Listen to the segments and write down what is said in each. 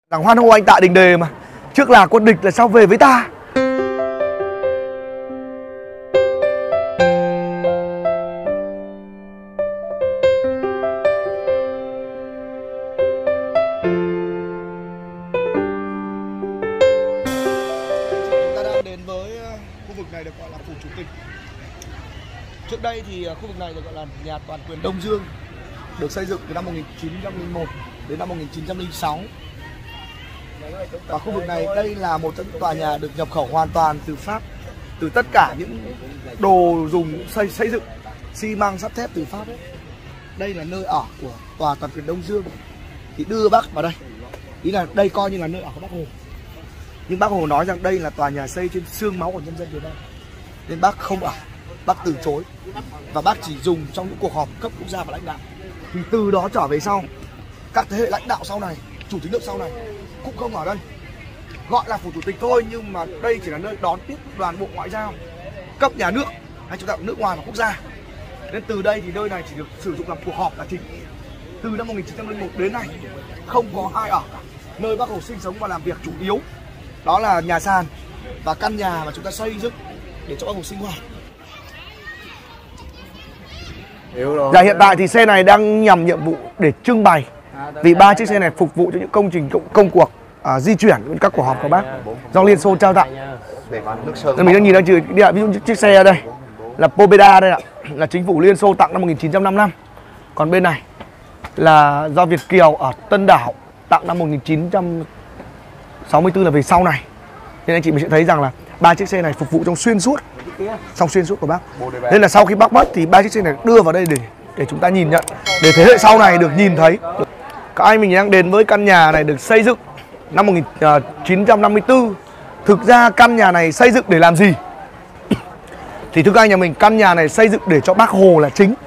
Rằng hoan hô anh Tạ Đình Đề mà. Trước là quân địch là sao về với ta. Chúng ta đang đến với khu vực này được gọi là Phủ Chủ tịch. Trước đây thì khu vực này được gọi là nhà toàn quyền Đông Dương, được xây dựng từ năm 1901 đến năm 1906. Và khu vực này đây là một trong những tòa nhà được nhập khẩu hoàn toàn từ Pháp, từ tất cả những đồ dùng xây dựng, xi măng, sắt thép từ Pháp ấy. Đây là nơi ở của tòa toàn quyền Đông Dương. Thì đưa bác vào đây, ý là đây coi như là nơi ở của bác Hồ. Nhưng bác Hồ nói rằng đây là tòa nhà xây trên xương máu của nhân dân Việt Nam, nên bác không ở, bác từ chối. Và bác chỉ dùng trong những cuộc họp cấp quốc gia và lãnh đạo. Thì từ đó trở về sau, các thế hệ lãnh đạo sau này, chủ tịch nước sau này cũng không ở đây. Gọi là Phủ Chủ tịch thôi, nhưng mà đây chỉ là nơi đón tiếp đoàn bộ ngoại giao cấp nhà nước hay chúng ta nước ngoài và quốc gia. Nên từ đây thì nơi này chỉ được sử dụng làm cuộc họp là chính. Từ năm 1901 đến nay không có ai ở cả. Nơi bác Hồ sinh sống và làm việc chủ yếu đó là nhà sàn và căn nhà mà chúng ta xây dựng để cho bác Hồ sinh hoạt. Dạ, hiện tại thì xe này đang nhằm nhiệm vụ để trưng bày, vì 3 chiếc xe này phục vụ cho những công trình công cuộc di chuyển các cuộc họp của bác do Liên Xô trao tặng. Mình đang nhìn đang trừ ví dụ chiếc xe ở đây là Pobeda đây ạ, là chính phủ Liên Xô tặng năm 1955. Còn bên này là do Việt Kiều ở Tân Đảo tặng năm 1964, là về sau này. Nên anh chị mình sẽ thấy rằng là 3 chiếc xe này phục vụ trong xuyên suốt của bác. Nên là sau khi bác mất thì 3 chiếc xe này đưa vào đây để chúng ta nhìn nhận, để thế hệ sau này được nhìn thấy. Các anh mình đang đến với căn nhà này được xây dựng năm 1954. Thực ra căn nhà này xây dựng để làm gì? Thì thưa các anh nhà mình, căn nhà này xây dựng để cho bác Hồ là chính.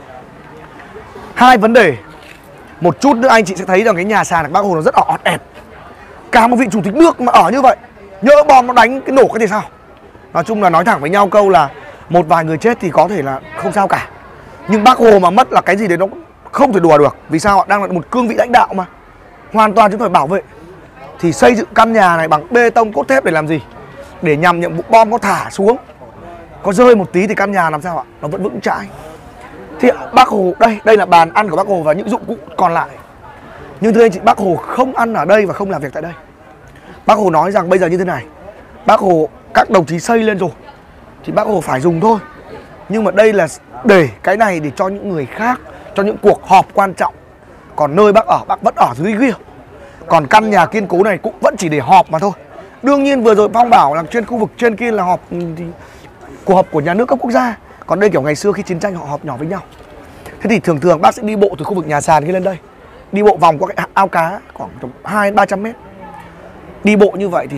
Hai vấn đề. Một chút nữa anh chị sẽ thấy rằng cái nhà sàn của bác Hồ nó rất ọt ẹp. Cả một vị chủ tịch nước mà ở như vậy, nhỡ bom nó đánh cái nổ cái thì sao? Nói chung là nói thẳng với nhau câu là một vài người chết thì có thể là không sao cả, nhưng bác Hồ mà mất là cái gì đấy nó không thể đùa được. Vì sao ạ? Đang là một cương vị lãnh đạo mà, hoàn toàn chúng phải bảo vệ. Thì xây dựng căn nhà này bằng bê tông cốt thép để làm gì? Để nhằm nhiệm vụ bom có thả xuống, có rơi một tí thì căn nhà làm sao ạ? Nó vẫn vững chãi. Thì bác Hồ, đây là bàn ăn của bác Hồ và những dụng cụ còn lại. Nhưng thưa anh chị, bác Hồ không ăn ở đây và không làm việc tại đây. Bác Hồ nói rằng bây giờ như thế này, bác Hồ, các đồng chí xây lên rồi thì bác Hồ phải dùng thôi. Nhưng mà đây là để cái này để cho những người khác, cho những cuộc họp quan trọng. Còn nơi bác vẫn ở dưới kia. Còn căn nhà kiên cố này cũng vẫn chỉ để họp mà thôi. Đương nhiên vừa rồi Phong bảo là trên khu vực trên kia là họp thì cuộc họp của nhà nước cấp quốc gia. Còn đây kiểu ngày xưa khi chiến tranh họ họp nhỏ với nhau. Thế thì thường thường bác sẽ đi bộ từ khu vực nhà sàn kia lên đây, đi bộ vòng qua cái ao cá khoảng 200-300 mét. Đi bộ như vậy thì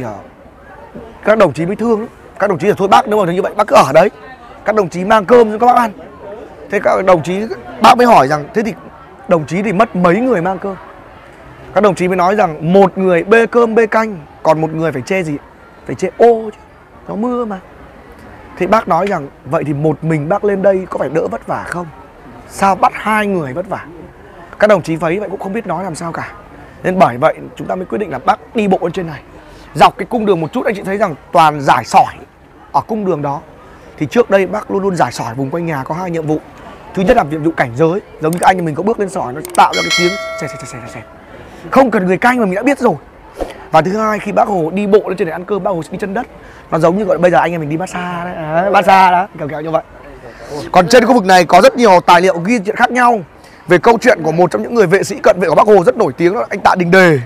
các đồng chí mới thương. Các đồng chí là thôi bác, nếu mà như vậy bác cứ ở đấy, các đồng chí mang cơm cho các bác ăn. Thế các đồng chí, bác mới hỏi rằng thế thì đồng chí thì mất mấy người mang cơm. Các đồng chí mới nói rằng một người bê cơm bê canh, còn một người phải che gì? Phải che ô chứ, nó mưa mà. Thế bác nói rằng vậy thì một mình bác lên đây có phải đỡ vất vả không? Sao bắt hai người vất vả? Các đồng chí thấy vậy cũng không biết nói làm sao cả. Nên bởi vậy chúng ta mới quyết định là bác đi bộ lên trên này. Dọc cái cung đường một chút anh chị thấy rằng toàn rải sỏi ở cung đường đó. Thì trước đây bác luôn luôn rải sỏi vùng quanh nhà có hai nhiệm vụ. Thứ nhất là nhiệm vụ cảnh giới, giống như các anh nhà mình có bước lên sỏi nó tạo ra cái tiếng xẹt. Không cần người canh mà mình đã biết rồi. Và thứ hai, khi bác Hồ đi bộ lên trên này ăn cơm, bác Hồ sẽ đi chân đất. Nó giống như gọi bây giờ anh em mình đi massage đấy, massage đó, kiểu như vậy. Còn trên khu vực này có rất nhiều tài liệu ghi chuyện khác nhau về câu chuyện của một trong những người vệ sĩ cận vệ của bác Hồ rất nổi tiếng, đó là anh Tạ Đình Đề.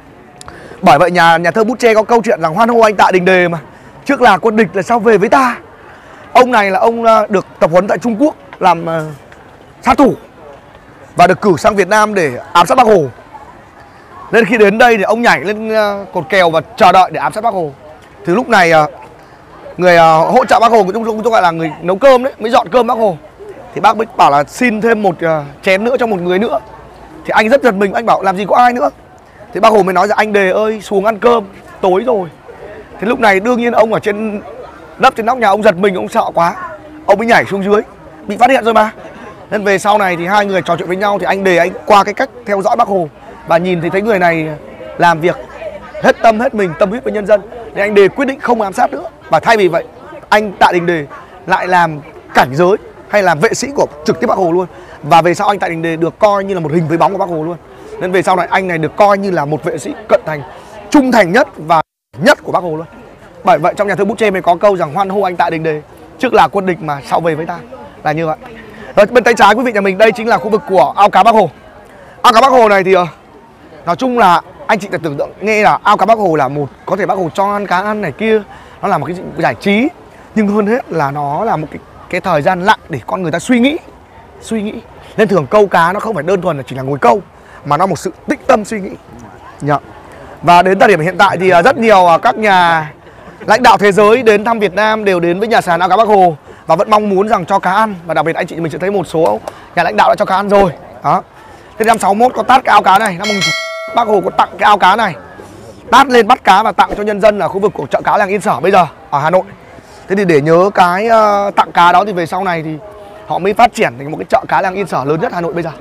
Bởi vậy nhà thơ Bút Tre có câu chuyện rằng hoan hô anh Tạ Đình Đề mà. Trước là quân địch là sao về với ta. Ông này là ông được tập huấn tại Trung Quốc làm sát thủ và được cử sang Việt Nam để ám sát bác Hồ. Nên khi đến đây thì ông nhảy lên cột kèo và chờ đợi để ám sát bác Hồ. Thì lúc này người hỗ trợ bác Hồ, chúng tôi gọi là người nấu cơm đấy, mới dọn cơm bác Hồ. Thì bác mới bảo là xin thêm một chén nữa cho một người nữa. Thì anh rất giật mình, anh bảo làm gì có ai nữa. Thì bác Hồ mới nói rằng anh Đề ơi xuống ăn cơm, tối rồi. Thì lúc này đương nhiên ông ở trên nấp trên nóc nhà, ông giật mình, ông sợ quá, ông mới nhảy xuống dưới, bị phát hiện rồi mà. Nên về sau này thì hai người trò chuyện với nhau thì anh Đề anh qua cái cách theo dõi bác Hồ và nhìn thấy người này làm việc hết tâm hết mình, tâm huyết với nhân dân, nên anh Đề quyết định không ám sát nữa. Và thay vì vậy, anh Tạ Đình Đề lại làm cảnh giới hay làm vệ sĩ của trực tiếp Bác Hồ luôn. Và về sau anh Tạ Đình Đề được coi như là một hình với bóng của Bác Hồ luôn. Nên về sau này anh này được coi như là một vệ sĩ cận thành, trung thành nhất và nhất của Bác Hồ luôn. Bởi vậy trong nhà thơ Bút Chê mới có câu rằng hoan hô anh Tạ Đình Đề, trước là quân địch mà sau về với ta, là như vậy. Rồi, bên tay trái quý vị nhà mình, đây chính là khu vực của ao cá Bác Hồ. Ao cá Bác Hồ này thì nói chung là anh chị tưởng tượng nghe là ao cá Bác Hồ là một, có thể Bác Hồ cho ăn cá ăn này kia, nó là một cái giải trí, nhưng hơn hết là nó là một cái thời gian lặng để con người ta suy nghĩ. Nên thường câu cá nó không phải đơn thuần là chỉ là ngồi câu, mà nó một sự tĩnh tâm suy nghĩ. Và đến thời điểm hiện tại thì rất nhiều các nhà lãnh đạo thế giới đến thăm Việt Nam đều đến với nhà sàn ao cá Bác Hồ và vẫn mong muốn rằng cho cá ăn. Và đặc biệt anh chị mình sẽ thấy một số nhà lãnh đạo đã cho cá ăn rồi. Đó. Thế năm 61 có tát cái ao cá này, năm 19 Bác Hồ có tặng cái ao cá này, tát lên bắt cá và tặng cho nhân dân ở khu vực của chợ cá làng Yên Sở bây giờ ở Hà Nội. Thế thì để nhớ cái tặng cá đó thì về sau này thì họ mới phát triển thành một cái chợ cá làng Yên Sở lớn nhất Hà Nội bây giờ.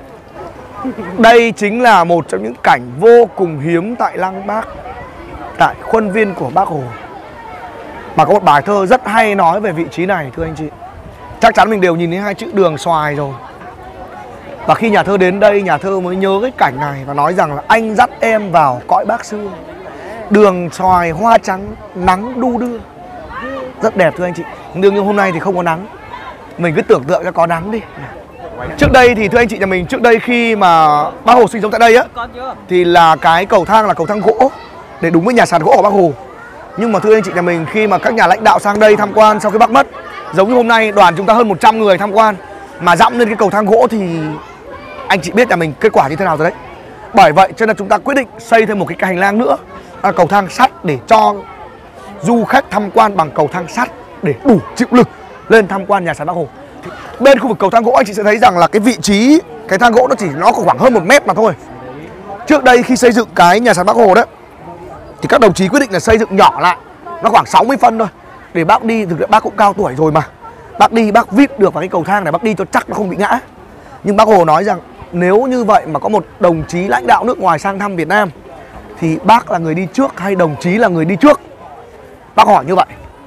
Đây chính là một trong những cảnh vô cùng hiếm tại Lăng Bác, tại khuôn viên của Bác Hồ. Mà có một bài thơ rất hay nói về vị trí này thưa anh chị. Chắc chắn mình đều nhìn thấy hai chữ đường xoài rồi. Và khi nhà thơ đến đây, nhà thơ mới nhớ cái cảnh này và nói rằng là anh dắt em vào cõi Bác xưa, đường xoài hoa trắng nắng đu đưa. Rất đẹp thưa anh chị. Đương nhiên hôm nay thì không có nắng, mình cứ tưởng tượng cho có nắng đi. Trước đây thì thưa anh chị nhà mình, trước đây khi mà Bác Hồ sinh sống tại đây á, thì là cái cầu thang là cầu thang gỗ để đúng với nhà sàn gỗ của Bác Hồ. Nhưng mà thưa anh chị nhà mình, khi mà các nhà lãnh đạo sang đây tham quan sau khi Bác mất, giống như hôm nay đoàn chúng ta hơn 100 người tham quan mà dẫm lên cái cầu thang gỗ thì anh chị biết nhà mình kết quả như thế nào rồi đấy. Bởi vậy cho nên chúng ta quyết định xây thêm một cái hành lang nữa, là cầu thang sắt, để cho du khách tham quan bằng cầu thang sắt để đủ chịu lực lên tham quan nhà sàn Bác Hồ. Bên khu vực cầu thang gỗ anh chị sẽ thấy rằng là cái vị trí cái thang gỗ nó khoảng hơn 1 mét mà thôi. Trước đây khi xây dựng cái nhà sàn Bác Hồ đấy thì các đồng chí quyết định là xây dựng nhỏ lại, nó khoảng 60 phân thôi, để bác đi. Thực ra bác cũng cao tuổi rồi mà, bác đi bác vít được vào cái cầu thang này, bác đi cho chắc nó không bị ngã. Nhưng Bác Hồ nói rằng nếu như vậy mà có một đồng chí lãnh đạo nước ngoài sang thăm Việt Nam thì bác là người đi trước hay đồng chí là người đi trước? Bác hỏi như vậy.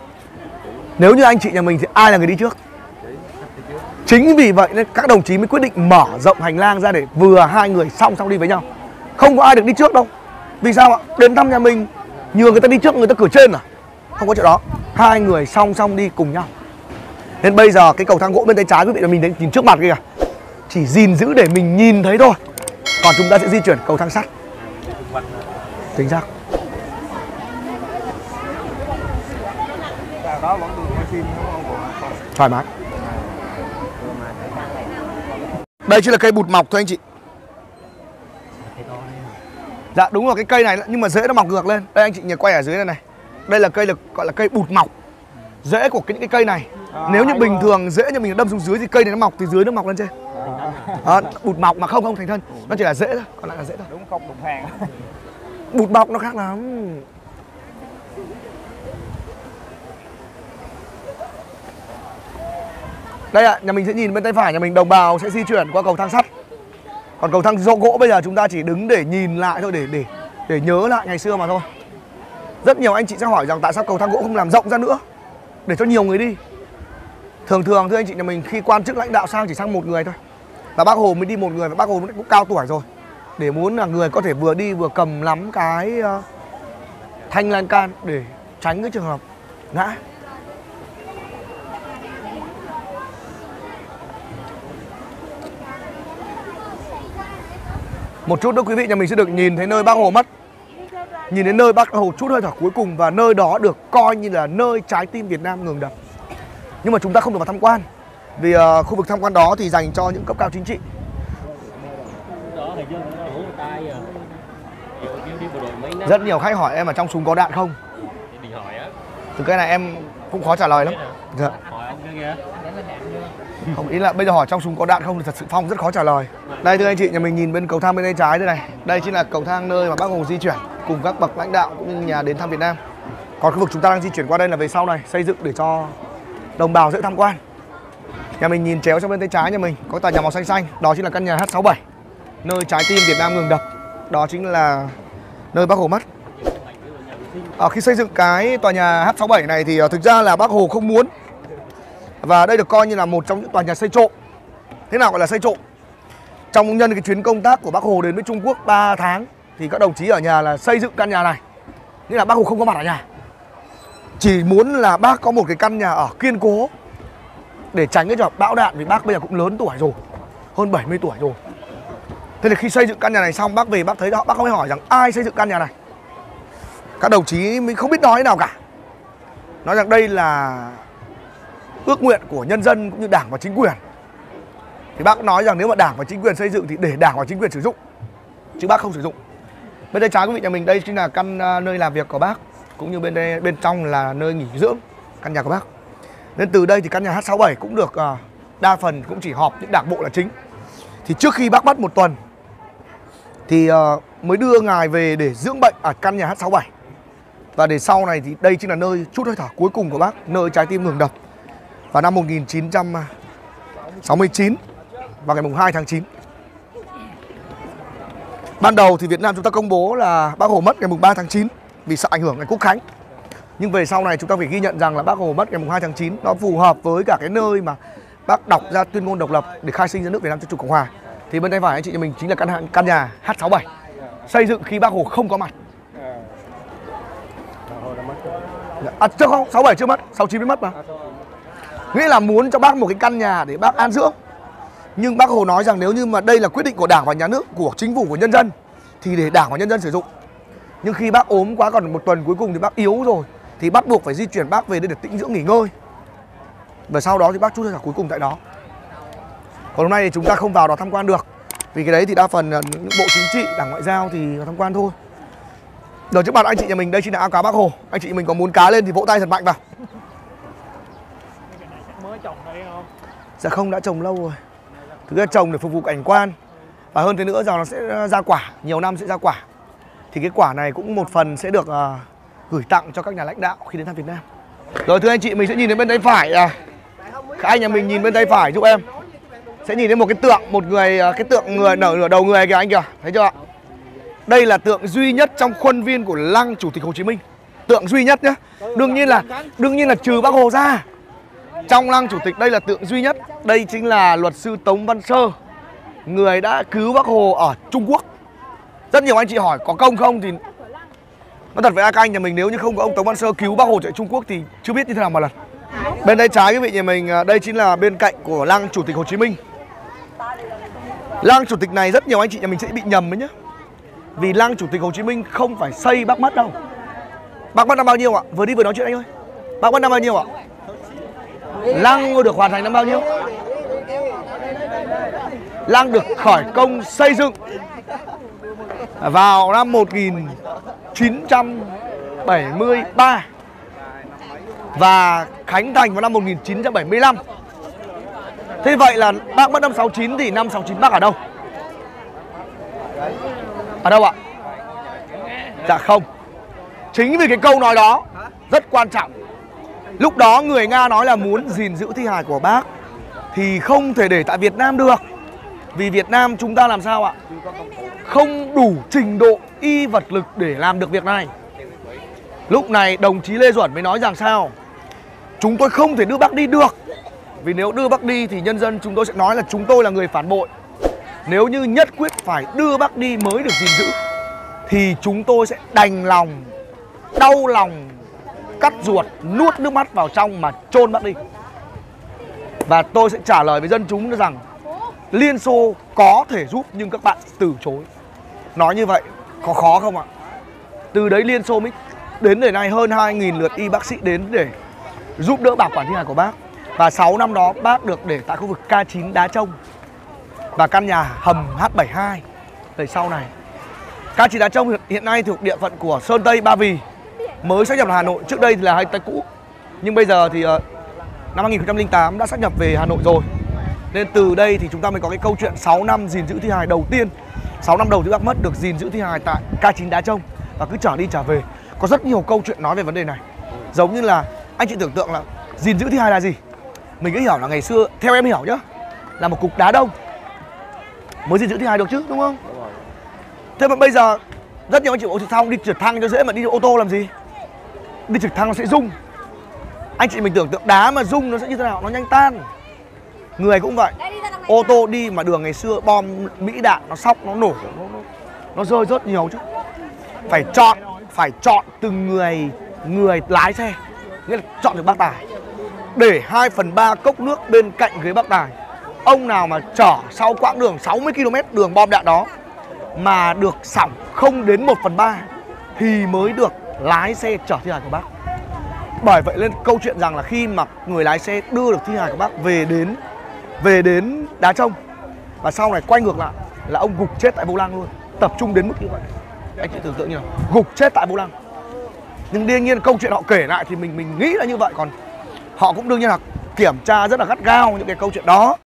Nếu như anh chị nhà mình thì ai là người đi trước? Chính vì vậy nên các đồng chí mới quyết định mở rộng hành lang ra để vừa hai người song song đi với nhau. Không có ai được đi trước đâu. Vì sao ạ? Đến thăm nhà mình nhường người ta đi trước, người ta cửa trên à? Không có chuyện đó. Hai người song song đi cùng nhau. Nên bây giờ cái cầu thang gỗ bên tay trái quý vị là mình đến nhìn trước mặt kìa, chỉ gìn giữ để mình nhìn thấy thôi. Còn chúng ta sẽ di chuyển cầu thang sắt. Chính xác. Thoải mái. Đây chính là cây bụt mọc thôi anh chị. Dạ đúng rồi, cái cây này nhưng mà rễ nó mọc ngược lên. Đây anh chị nhìn quay ở dưới này này. Đây là cây gọi là cây bụt mọc. Rễ của những cái cây này, nếu như bình thường rễ như mình đâm xuống dưới thì cây này nó mọc từ dưới nó mọc lên trên. Bụt mọc mà không thành thân, nó chỉ là rễ thôi, còn lại là rễ thôi. Đúng không đụng hàng. Bụt mọc nó khác lắm. Đây ạ, nhà mình sẽ nhìn bên tay phải nhà mình, đồng bào sẽ di chuyển qua cầu thang sắt. Còn cầu thang gỗ bây giờ chúng ta chỉ đứng để nhìn lại thôi, để nhớ lại ngày xưa mà thôi. Rất nhiều anh chị sẽ hỏi rằng tại sao cầu thang gỗ không làm rộng ra nữa để cho nhiều người đi. Thường thưa anh chị nhà mình, khi quan chức lãnh đạo sang chỉ sang một người thôi. Và Bác Hồ mới đi một người, và Bác Hồ cũng cao tuổi rồi, để muốn là người có thể vừa đi vừa cầm nắm cái thanh lan can để tránh cái trường hợp ngã. Một chút nữa quý vị nhà mình sẽ được nhìn thấy nơi Bác Hồ mất, nhìn đến nơi Bác Hồ trút hơi thở cuối cùng, và nơi đó được coi như là nơi trái tim Việt Nam ngừng đập. Nhưng mà chúng ta không được vào tham quan, vì khu vực tham quan đó thì dành cho những cấp cao chính trị. Rất nhiều khách hỏi em là trong súng có đạn không? Từ cái này em cũng khó trả lời lắm. Dạ. Không, ý là bây giờ hỏi trong súng có đạn không thì thật sự Phong rất khó trả lời. Đây thưa anh chị, nhà mình nhìn bên cầu thang bên tay trái đây này. Đây chính là cầu thang nơi mà Bác Hồ di chuyển cùng các bậc lãnh đạo cũng như nhà đến thăm Việt Nam. Còn khu vực chúng ta đang di chuyển qua đây là về sau này, xây dựng để cho đồng bào dễ tham quan. Nhà mình nhìn chéo sang bên tay trái nhà mình có tòa nhà màu xanh xanh, đó chính là căn nhà H67, nơi trái tim Việt Nam ngừng đập. Đó chính là nơi Bác Hồ mất. Khi xây dựng cái tòa nhà H67 này thì thực ra là Bác Hồ không muốn. Và đây được coi như là một trong những tòa nhà xây trộm. Thế nào gọi là xây trộm? Trong nhân cái chuyến công tác của Bác Hồ đến với Trung Quốc 3 tháng thì các đồng chí ở nhà là xây dựng căn nhà này. Nghĩa là Bác Hồ không có mặt ở nhà. Chỉ muốn là bác có một cái căn nhà ở kiên cố để tránh cái trường bão đạn, vì bác bây giờ cũng lớn tuổi rồi, hơn 70 tuổi rồi. Thế là khi xây dựng căn nhà này xong, bác về bác thấy đó, bác không hỏi rằng ai xây dựng căn nhà này. Các đồng chí mình không biết nói thế nào cả. Nói rằng đây là ước nguyện của nhân dân cũng như Đảng và chính quyền. Thì bác nói rằng nếu mà Đảng và chính quyền xây dựng thì để Đảng và chính quyền sử dụng, chứ bác không sử dụng. Bên đây trái quý vị nhà mình, đây chính là căn nơi làm việc của bác, cũng như bên đây, bên trong là nơi nghỉ dưỡng, căn nhà của bác. Nên từ đây thì căn nhà H67 cũng được đa phần cũng chỉ họp những đảng bộ là chính. Thì trước khi bác mất một tuần thì mới đưa ngài về để dưỡng bệnh ở căn nhà H67. Và để sau này thì đây chính là nơi chút hơi thở cuối cùng của bác, nơi trái tim ngừng đập vào năm 1969 vào ngày 2 tháng 9. Ban đầu thì Việt Nam chúng ta công bố là Bác Hồ mất ngày 3 tháng 9 vì sợ ảnh hưởng ngày Quốc khánh. Nhưng về sau này chúng ta phải ghi nhận rằng là Bác Hồ mất ngày 2 tháng 9. Nó phù hợp với cả cái nơi mà bác đọc ra tuyên ngôn độc lập để khai sinh ra nước Việt Nam Dân Chủ Cộng Hòa. Thì bên tay phải anh chị nhà mình chính là căn nhà H67 xây dựng khi Bác Hồ không có mặt. Chưa không, 67 chưa mất, 69 mới mất mà. Nghĩa là muốn cho bác một cái căn nhà để bác an dưỡng. Nhưng Bác Hồ nói rằng nếu như mà đây là quyết định của Đảng và Nhà nước, của chính phủ, của nhân dân thì để Đảng và nhân dân sử dụng. Nhưng khi bác ốm quá, còn một tuần cuối cùng thì bác yếu rồi, thì bắt buộc phải di chuyển bác về đây để tĩnh dưỡng nghỉ ngơi. Và sau đó thì bác chút hơi thở cuối cùng tại đó. Còn hôm nay thì chúng ta không vào đó tham quan được, vì cái đấy thì đa phần là những bộ chính trị, Đảng ngoại giao thì tham quan thôi. Rồi trước mặt anh chị nhà mình, đây chính là áo cá Bác Hồ. Anh chị mình có muốn cá lên thì vỗ tay thật mạnh vào. Mới trồng đây không? Dạ không, đã trồng lâu rồi. Thực ra trồng để phục vụ cảnh quan. Và hơn thế nữa rằng nó sẽ ra quả, nhiều năm sẽ ra quả. Thì cái quả này cũng một phần sẽ được gửi tặng cho các nhà lãnh đạo khi đến thăm Việt Nam. Rồi thưa anh chị, mình sẽ nhìn đến bên tay phải. Các anh nhà mình nhìn bên tay phải giúp em. Sẽ nhìn thấy một cái tượng, cái tượng người nở đầu người kìa anh kìa, thấy chưa ạ? Đây là tượng duy nhất trong khuôn viên của lăng Chủ tịch Hồ Chí Minh. Tượng duy nhất nhé. Đương nhiên là trừ Bác Hồ ra. Trong lăng Chủ tịch đây là tượng duy nhất. Đây chính là luật sư Tống Văn Sơ, người đã cứu Bác Hồ ở Trung Quốc. Rất nhiều anh chị hỏi có công không, thì nói thật với các anh nhà mình, nếu như không có ông Tống Văn Sơ cứu Bác Hồ tại Trung Quốc thì chưa biết như thế nào mà lần. Bên đây trái quý vị nhà mình, đây chính là bên cạnh của lăng Chủ tịch Hồ Chí Minh. Lăng Chủ tịch này rất nhiều anh chị nhà mình sẽ bị nhầm đấy nhá. Vì lăng Chủ tịch Hồ Chí Minh không phải xây bác mất đâu. Bác mất năm bao nhiêu ạ? Vừa đi vừa nói chuyện anh ơi. Bác mất năm bao nhiêu ạ? Lăng được hoàn thành năm bao nhiêu? Lăng được khởi công xây dựng vào năm 1973 và khánh thành vào năm 1975. Thế vậy là bác mất năm 69 thì năm 69 bác ở đâu? Ở đâu ạ? Dạ không. Chính vì cái câu nói đó rất quan trọng. Lúc đó người Nga nói là muốn gìn giữ thi hài của bác thì không thể để tại Việt Nam được. Vì Việt Nam chúng ta làm sao ạ? Không đủ trình độ y vật lực để làm được việc này. Lúc này đồng chí Lê Duẩn mới nói rằng sao? Chúng tôi không thể đưa bác đi được. Vì nếu đưa bác đi thì nhân dân chúng tôi sẽ nói là chúng tôi là người phản bội. Nếu như nhất quyết phải đưa bác đi mới được gìn giữ thì chúng tôi sẽ đành lòng, đau lòng, cắt ruột, nuốt nước mắt vào trong mà chôn bác đi. Và tôi sẽ trả lời với dân chúng rằng Liên Xô có thể giúp nhưng các bạn từ chối. Nói như vậy có khó không ạ? Từ đấy Liên Xô mới đến đời này hơn 2.000 lượt y bác sĩ đến để giúp đỡ bảo quản thi hài của bác. Và 6 năm đó bác được để tại khu vực K9 Đá Trông và căn nhà hầm H72 về sau này. K9 Đá Trông hiện nay thuộc địa phận của Sơn Tây, Ba Vì, mới sáp nhập là Hà Nội. Trước đây thì là Hà Tây cũ, nhưng bây giờ thì năm 2008 đã sáp nhập về Hà Nội rồi. Nên từ đây thì chúng ta mới có cái câu chuyện 6 năm gìn giữ thi hài đầu tiên. 6 năm đầu thì bác mất được gìn giữ thi hài tại K9 Đá Trông và cứ trở đi trở về. Có rất nhiều câu chuyện nói về vấn đề này. Giống như là anh chị tưởng tượng là gìn giữ thi hài là gì? Mình cứ hiểu là ngày xưa, theo em hiểu nhá, là một cục đá đông mới gìn giữ thi hài được chứ, đúng không? Thế mà bây giờ rất nhiều anh chị bộ trực thăng đi trượt thăng cho dễ mà đi ô tô làm gì? đi trực thăng nó sẽ rung. Anh chị mình tưởng tượng đá mà rung nó sẽ như thế nào, nó nhanh tan. Người cũng vậy. Ô tô đi mà đường ngày xưa bom Mỹ đạn nó sóc, nó nổ, nó rơi rất nhiều chứ. Phải chọn từng người lái xe, nghĩa là chọn được bác tài. Để 2/3 cốc nước bên cạnh ghế bác tài. Ông nào mà chở sau quãng đường 60 km đường bom đạn đó mà được xỏng không đến 1/3 thì mới được lái xe chở thi hài của bác. Bởi vậy nên câu chuyện rằng là khi mà người lái xe đưa được thi hài của bác về đến Đá Trông và sau này quay ngược lại là ông gục chết tại vô lăng luôn. Tập trung đến mức như vậy. Anh chị tưởng tượng như nào? Gục chết tại vô lăng. Nhưng đương nhiên câu chuyện họ kể lại thì mình nghĩ là như vậy, còn họ cũng đương nhiên là kiểm tra rất là gắt gao những cái câu chuyện đó.